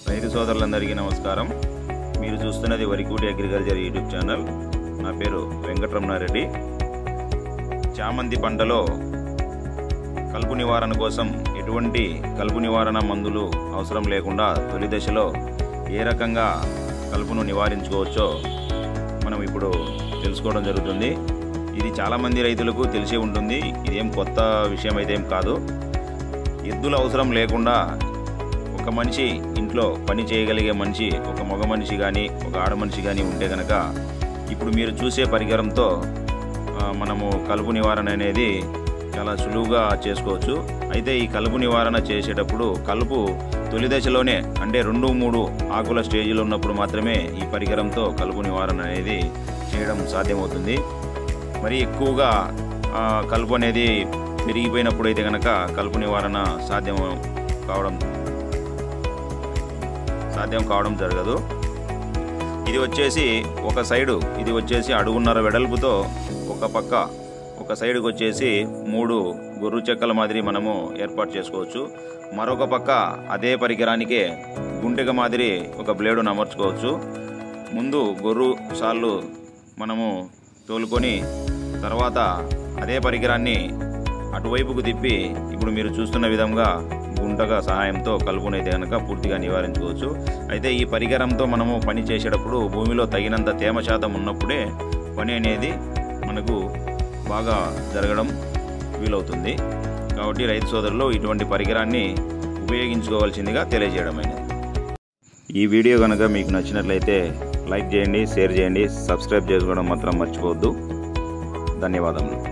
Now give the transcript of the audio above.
రైతు సోదరులందరికీ నమస్కారం. మీరు చూస్తున్నది వరికూటి అగ్రికల్చర్ యూట్యూబ్ ఛానల్. నా పేరు వెంకటరమణారెడ్డి. చామంతి పంటలో కలుపు నివారణ కోసం ఎటువంటి కలుపు నివారణ మందులు అవసరం లేకుండా తొలి దశలో ఏ రకంగా కలుపును నివారించుకోవచ్చో మనం ఇప్పుడు తెలుసుకోవడం జరుగుతుంది. ఇది చాలామంది రైతులకు తెలిసి ఉంటుంది. ఇదేం కొత్త విషయం అయితే ఏం కాదు. ఎద్దుల అవసరం లేకుండా ఒక మనిషి ఇంట్లో పని చేయగలిగే మనిషి, ఒక మగ మనిషి కానీ ఒక ఆడ మనిషి కానీ ఉంటే కనుక ఇప్పుడు మీరు చూసే పరికరంతో మనము కలుపు నివారణ అనేది చాలా సులువుగా చేసుకోవచ్చు. అయితే ఈ కలుపు నివారణ చేసేటప్పుడు కలుపు తొలి దశలోనే అంటే 2-3 ఆకుల స్టేజ్లో ఉన్నప్పుడు మాత్రమే ఈ పరికరంతో కలుపు నివారణ అనేది చేయడం సాధ్యమవుతుంది. మరి ఎక్కువగా కలుపు అనేది పెరిగిపోయినప్పుడు అయితే కనుక కలుపు నివారణ సాధ్యం కావడం జరగదు. ఇది వచ్చేసి ఒక సైడు, ఇది వచ్చేసి అడుగున్నర వెడల్పుతో ఒక సైడుకి వచ్చేసి 3 గొర్రు చెక్కల మాదిరి మనము ఏర్పాటు చేసుకోవచ్చు. మరొక పక్క అదే పరికరానికే గుంటెక మాదిరి ఒక బ్లేడును అమర్చుకోవచ్చు. ముందు గొర్రు సాళ్ళు మనము తోలుకొని తర్వాత అదే పరికరాన్ని అటువైపుకు తిప్పి ఇప్పుడు మీరు చూస్తున్న విధంగా గుంటగా సహాయంతో కలుపునైతే కనుక పూర్తిగా నివారించుకోవచ్చు. అయితే ఈ పరికరంతో మనము పని చేసేటప్పుడు భూమిలో తగినంత తేమ శాతం ఉన్నప్పుడే పని అనేది మనకు బాగా జరగడం వీలవుతుంది. కాబట్టి రైతు సోదరులు ఇటువంటి పరికరాన్ని ఉపయోగించుకోవాల్సిందిగా తెలియజేయడమైనది. ఈ వీడియో కనుక మీకు నచ్చినట్లయితే లైక్ చేయండి, షేర్ చేయండి, సబ్స్క్రైబ్ చేసుకోవడం మాత్రం మర్చిపోవద్దు. ధన్యవాదములు.